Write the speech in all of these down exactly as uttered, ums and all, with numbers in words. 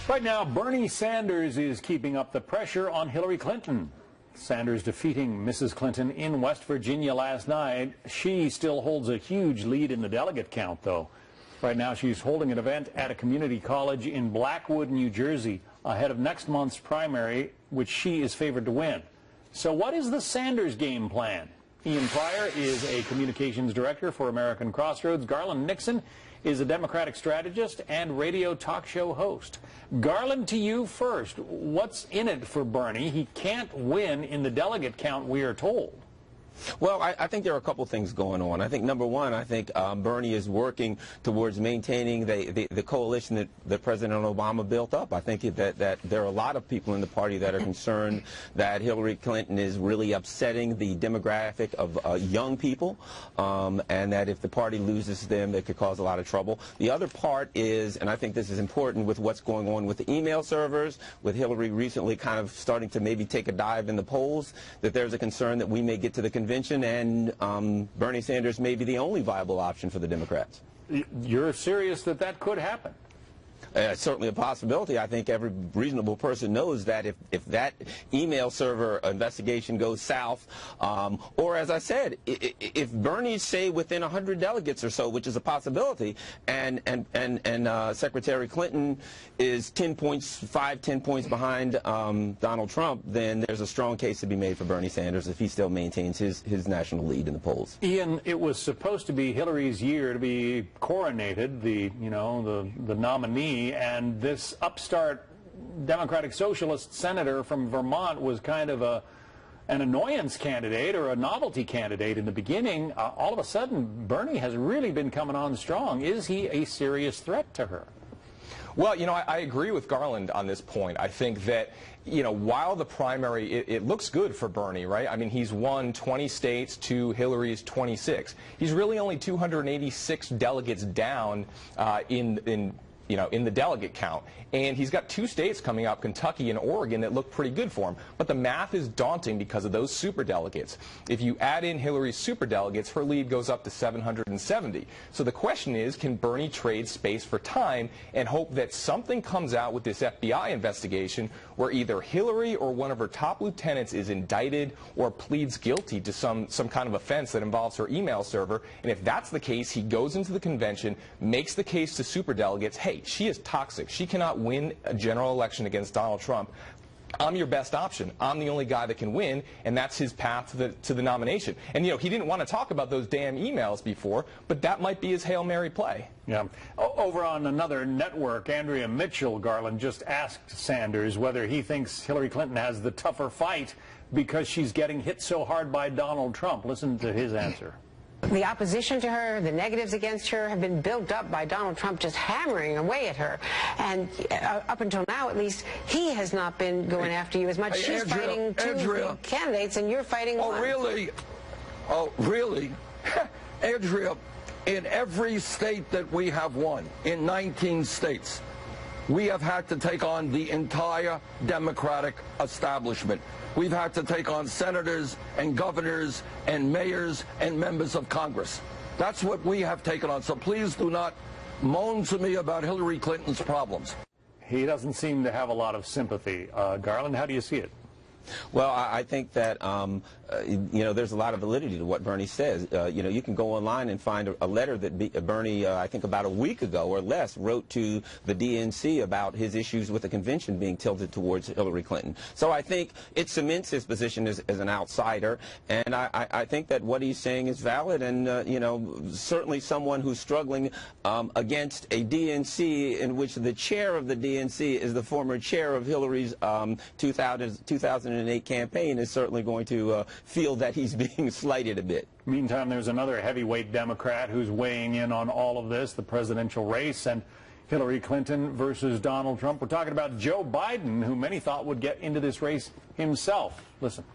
Right now, Bernie Sanders is keeping up the pressure on Hillary Clinton. Sanders defeating Missus Clinton in West Virginia last night. She still holds a huge lead in the delegate count, though. Right now, she's holding an event at a community college in Blackwood, New Jersey, ahead of next month's primary, which she is favored to win. So what is the Sanders game plan? Ian Pryor is a communications director for American Crossroads. Garland Nixon is a Democratic strategist and radio talk show host. Garland, to you first. What's in it for Bernie? He can't win in the delegate count, we are told. Well, I, I think there are a couple things going on. I think, number one, I think um, Bernie is working towards maintaining the, the, the coalition that, that President Obama built up. I think that, that there are a lot of people in the party that are concerned that Hillary Clinton is really upsetting the demographic of uh, young people, um, and that if the party loses them, it could cause a lot of trouble. The other part is, and I think this is important with what's going on with the email servers, with Hillary recently kind of starting to maybe take a dive in the polls, that there's a concern that we may get to the convention and um, Bernie Sanders may be the only viable option for the Democrats. You're serious that that could happen? Uh, it's certainly a possibility. I think every reasonable person knows that if, if that email server investigation goes south, um, or as I said, if, if Bernie's, say, within one hundred delegates or so, which is a possibility, and, and, and, and uh, Secretary Clinton is ten points, five, ten points behind um, Donald Trump, then there's a strong case to be made for Bernie Sanders if he still maintains his, his national lead in the polls. Ian, it was supposed to be Hillary's year to be coronated, the, you know, the, the nominee, and this upstart Democratic Socialist senator from Vermont was kind of a an annoyance candidate or a novelty candidate in the beginning. Uh, all of a sudden, Bernie has really been coming on strong. Is he a serious threat to her? Well, you know, I, I agree with Garland on this point. I think that, you know, while the primary, it, it looks good for Bernie, right? I mean, he's won twenty states to Hillary's twenty-six. He's really only two hundred eighty-six delegates down uh, in in. you know, in the delegate count. And he's got two states coming up, Kentucky and Oregon, that look pretty good for him. But the math is daunting because of those superdelegates. If you add in Hillary's superdelegates, her lead goes up to seven hundred seventy. So the question is, can Bernie trade space for time and hope that something comes out with this F B I investigation where either Hillary or one of her top lieutenants is indicted or pleads guilty to some, some kind of offense that involves her email server? And if that's the case, he goes into the convention, makes the case to superdelegates, hey, she is toxic. She cannot win a general election against Donald Trump. I'm your best option. I'm the only guy that can win, and that's his path to the, to the nomination. And, you know, he didn't want to talk about those damn emails before, but that might be his Hail Mary play. Yeah. O over on another network, Andrea Mitchell, Garland, just asked Sanders whether he thinks Hillary Clinton has the tougher fight because she's getting hit so hard by Donald Trump. Listen to his answer. The opposition to her, the negatives against her have been built up by Donald Trump just hammering away at her. And uh, up until now, at least, he has not been going after you as much. Hey, She's Andrea, fighting two Andrea. candidates, and you're fighting Oh, one. really? Oh, really? Andrea, in every state that we have won, in nineteen states, we have had to take on the entire Democratic establishment. We've had to take on senators and governors and mayors and members of Congress. That's what we have taken on. So please do not moan to me about Hillary Clinton's problems. He doesn't seem to have a lot of sympathy. Uh, Garland, how do you see it? Well, I, I think that, um, uh, you know, there's a lot of validity to what Bernie says. Uh, you know, you can go online and find a, a letter that B Bernie, uh, I think about a week ago or less, wrote to the D N C about his issues with the convention being tilted towards Hillary Clinton. So I think it cements his position as, as an outsider, and I, I, I think that what he's saying is valid, and, uh, you know, certainly someone who's struggling um, against a D N C in which the chair of the D N C is the former chair of Hillary's um, two thousand eight campaign is certainly going to uh, feel that he's being slighted a bit. Meantime, there's another heavyweight Democrat who's weighing in on all of this, the presidential race, and Hillary Clinton versus Donald Trump. We're talking about Joe Biden, who many thought would get into this race himself. Listen.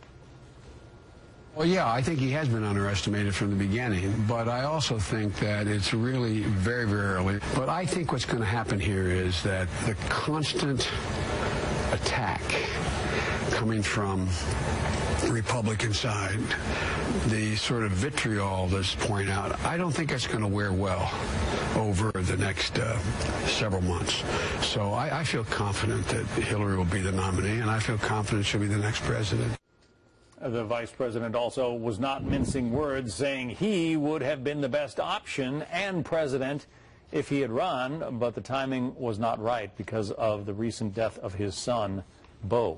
Well, yeah, I think he has been underestimated from the beginning, but I also think that it's really very, very early. But I think what's going to happen here is that the constant attack coming from Republican side, the sort of vitriol that's pouring out, I don't think that's going to wear well over the next uh, several months. So I, I feel confident that Hillary will be the nominee, and I feel confident she'll be the next president. The vice president also was not mincing words, saying he would have been the best option and president if he had run, but the timing was not right because of the recent death of his son, Beau.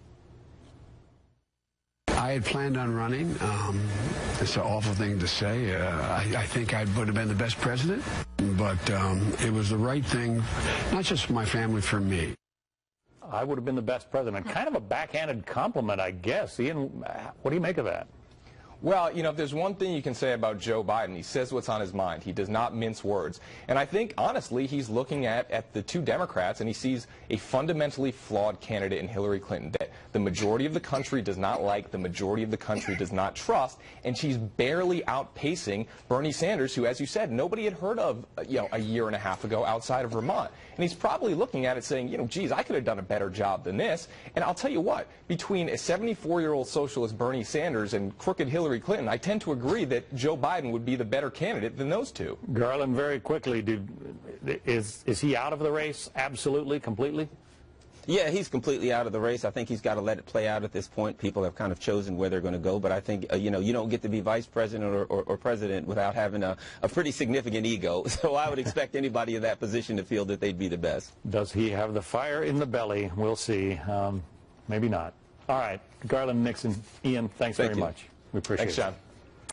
I had planned on running. Um, it's an awful thing to say. Uh, I, I think I would have been the best president, but um, it was the right thing, not just for my family, for me. I would have been the best president. Kind of a backhanded compliment, I guess. Ian, what do you make of that? Well, you know, if there's one thing you can say about Joe Biden, he says what's on his mind. He does not mince words. And I think, honestly, he's looking at, at the two Democrats, and he sees a fundamentally flawed candidate in Hillary Clinton that the majority of the country does not like, the majority of the country does not trust, and she's barely outpacing Bernie Sanders, who, as you said, nobody had heard of, you know, a year and a half ago outside of Vermont. And he's probably looking at it saying, you know, geez, I could have done a better job than this. And I'll tell you what, between a seventy-four-year-old socialist Bernie Sanders and crooked Hillary Clinton, I tend to agree that Joe Biden would be the better candidate than those two. Garland, very quickly, did, is, is he out of the race? Absolutely, completely? Yeah, he's completely out of the race. I think he's got to let it play out at this point. People have kind of chosen where they're going to go, but I think, uh, you know, you don't get to be vice president or, or, or president without having a, a pretty significant ego. So I would expect anybody in that position to feel that they'd be the best. Does he have the fire in the belly? We'll see. Um, maybe not. All right, Garland, Nixon, Ian, thanks Thank very you. much. We appreciate Thanks, it. John.